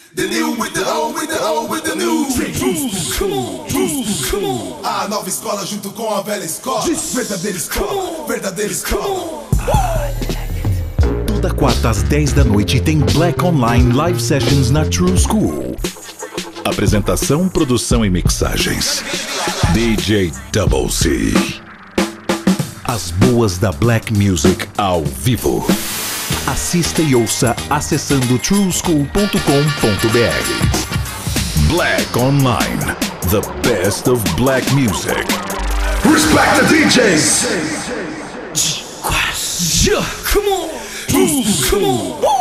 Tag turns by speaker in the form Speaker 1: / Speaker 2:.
Speaker 1: The new with the old, with the old, with the new. Come on, come on. A nova escola junto com a velha escola. Verdadeira escola, verdadeira escola.
Speaker 2: Toda quarta às 10 da noite tem Black Online Live Sessions na True School. Apresentação, produção e mixagens DJ Double C. As boas da Black Music ao vivo. Assista e ouça acessando trueschool.com.br. Black Online, the best of black music.
Speaker 1: Respect the DJs.
Speaker 3: Come on, come on.